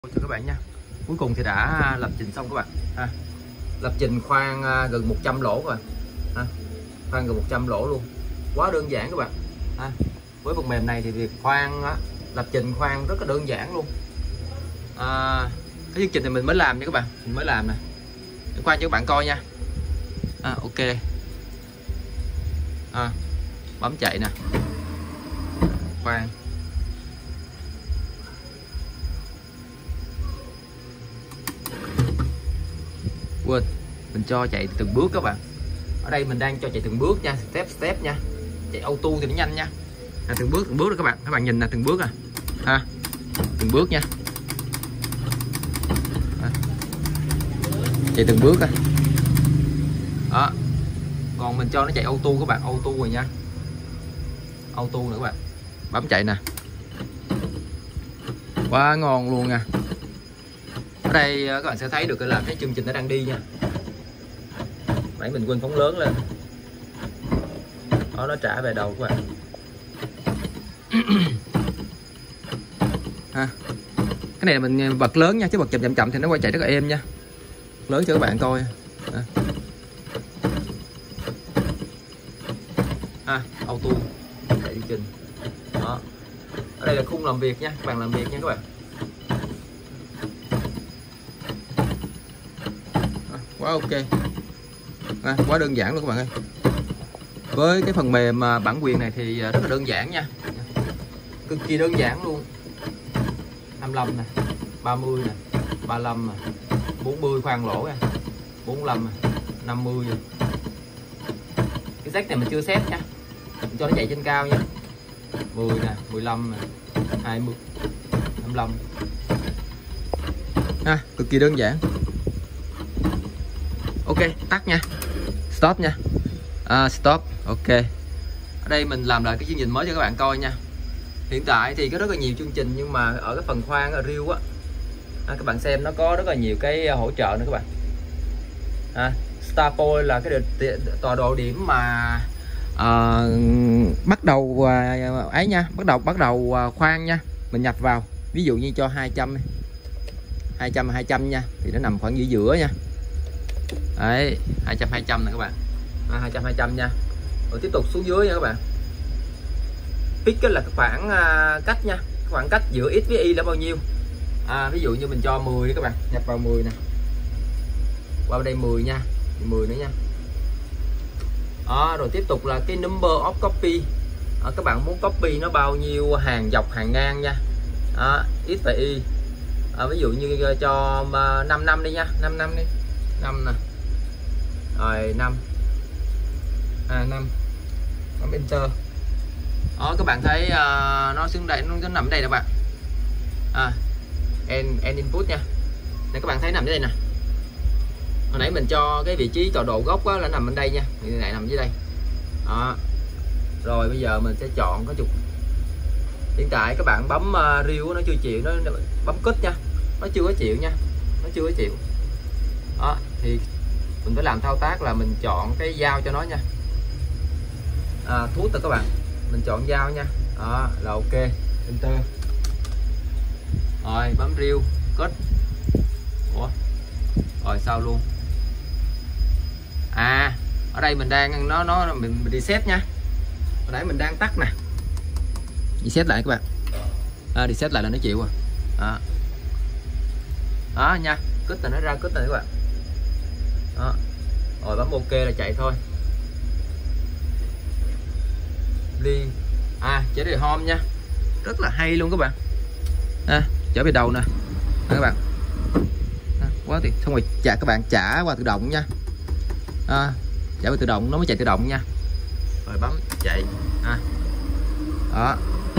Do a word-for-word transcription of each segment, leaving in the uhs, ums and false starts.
Chào các bạn nha. Cuối cùng thì đã lập trình xong các bạn ha. Lập trình khoan gần một trăm lỗ rồi ha. Khoan gần một trăm lỗ luôn, quá đơn giản các bạn ha. Với phần mềm này thì việc khoan á, lập trình khoan rất là đơn giản luôn à, cái chương trình này mình mới làm nha các bạn, mình mới làm nè, để khoan cho các bạn coi nha. à, ok à, bấm chạy nè, khoan quên mình cho chạy từng bước các bạn. Ở đây mình đang cho chạy từng bước nha, step step nha, chạy auto thì nó nhanh nha. À, từng bước từng bước đó các bạn, các bạn nhìn là từng bước à ha, từng bước nha à. Chạy từng bước à đó. Còn mình cho nó chạy auto các bạn, auto rồi nha, auto nữa các bạn, bấm chạy nè, quá ngon luôn nha. Ở đây các bạn sẽ thấy được là cái chương trình nó đang đi nha. Nãy mình quên phóng lớn lên đó, nó trả về đầu các bạn ha. Cái này là mình bật lớn nha, chứ bật chậm chậm chậm thì nó quay chạy rất là êm nha. Lớn cho các bạn coi ha. À, auto chạy chương trình đó. Ở đây là khung làm việc nha, các bạn làm việc nha các bạn. À, quá ok à, quá đơn giản luôn các bạn ơi. Với cái phần mềm bản quyền này thì rất là đơn giản nha, cực kỳ đơn giản luôn. Hai mươi lăm nè, ba mươi nè, ba mươi lăm nè, bốn mươi khoan lỗ nè, bốn mươi lăm nè, năm mươi nè. Cái jack này mình chưa set nha, mình cho nó chạy trên cao nha. Mười nè, mười lăm nè, hai mươi, hai mươi lăm ha, cực kỳ đơn giản. Ok, tắt nha, stop nha, à, stop. Ok, ở đây mình làm lại cái chương trình mới cho các bạn coi nha. Hiện tại thì có rất là nhiều chương trình, nhưng mà ở cái phần khoan ở riêu á, à, các bạn xem nó có rất là nhiều cái hỗ trợ nữa các bạn. à, Starpoint là cái tọa độ điểm mà à, bắt đầu à, ấy nha, bắt đầu bắt đầu à, khoan nha. Mình nhập vào, ví dụ như cho hai trăm hai trăm hai trăm nha, thì nó nằm khoảng giữa giữa nha. Đấy, hai trăm hai trăm nè các bạn, à, hai trăm hai trăm nha. Rồi tiếp tục xuống dưới nha các bạn. Pick là cái khoảng uh, cách nha, khoảng cách giữa x với y là bao nhiêu. À, ví dụ như mình cho mười đi các bạn, nhập vào mười nè, qua đây mười nha, mười nữa nha. Đó, rồi tiếp tục là cái number of copy. À, các bạn muốn copy nó bao nhiêu hàng dọc hàng ngang nha. À, x và y. À, ví dụ như cho năm năm đi nha, năm năm đi, năm nè, rồi năm, à năm, bấm enter. Đó, các bạn thấy uh, nó xuống đây, nó nằm ở đây nè bạn. À, end, end input nha. Này các bạn thấy nằm ở đây nè. Hồi nãy mình cho cái vị trí tọa độ gốc á, là nằm bên đây nha, thì này nằm dưới đây. Đó. Rồi bây giờ mình sẽ chọn cái trục. Hiện tại các bạn bấm uh, riêu nó chưa chịu, nó bấm cất nha, nó chưa có chịu nha, nó chưa có chịu. Đó, thì mình phải làm thao tác là mình chọn cái dao cho nó nha. À, thuốc rồi các bạn, mình chọn dao nha. Đó là ok, enter. Rồi bấm riêu cất. Ủa rồi sao luôn. À, ở đây mình đang nó nó mình, mình reset nha. Hồi nãy mình đang tắt nè, reset lại các bạn. À, reset lại là nó chịu à. Đó, đó nha, cất là nó ra, cất này các bạn. Đó. Rồi bấm ok là chạy thôi. Đi. À, trở về home nha, rất là hay luôn các bạn. À, trở về đầu nè. Đó, các bạn. À, quá tuyệt. Xong rồi trả các bạn trả qua tự động nha. À, trả qua tự động nó mới chạy tự động nha. Rồi bấm chạy. À. Đó.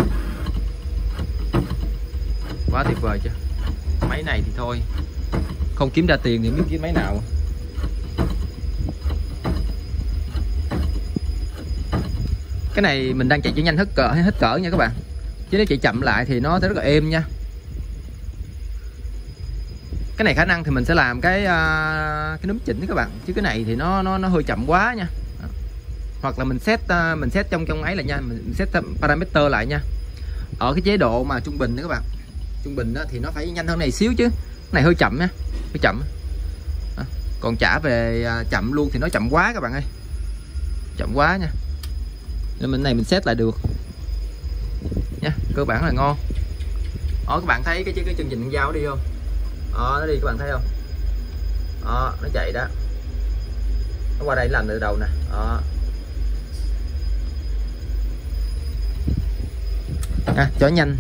Quá tuyệt vời chưa. Máy này thì thôi, không kiếm ra tiền thì biết kiếm máy nào. Cái này mình đang chạy cho nhanh hết cỡ hết cỡ nha các bạn, chứ nếu chạy chậm lại thì nó sẽ rất là êm nha. Cái này khả năng thì mình sẽ làm cái uh, cái núm chỉnh đó các bạn, chứ cái này thì nó nó nó hơi chậm quá nha. Đó. Hoặc là mình set uh, mình set trong trong ấy lại nha, mình set parameter lại nha, ở cái chế độ mà trung bình đó các bạn. trung bình đó, thì nó phải nhanh hơn này xíu chứ. Cái này hơi chậm nha, hơi chậm. À, còn trả về chậm luôn thì nó chậm quá các bạn ơi, chậm quá nha. Nên bên này mình set lại được nha, cơ bản là ngon. Đó, các bạn thấy cái cái chương trình dao đi không? Đó, nó đi các bạn thấy không? Đó, nó chạy đó, nó qua đây làm từ đầu nè. Đó. À, chó nhanh.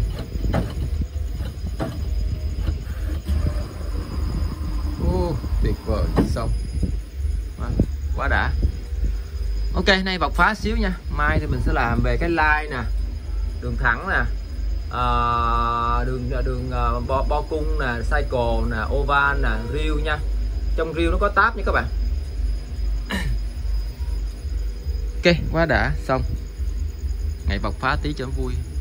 Ô, tuyệt vời, xong à, quá đã. Ok, nay bộc phá xíu nha. Mai thì mình sẽ làm về cái line nè, đường thẳng nè, à, đường đường uh, bo, bo cung nè, cycle nè, oval nè, reel nha. Trong reel nó có tab nha các bạn. Ok, quá đã, xong. Ngày bộc phá tí cho nó vui.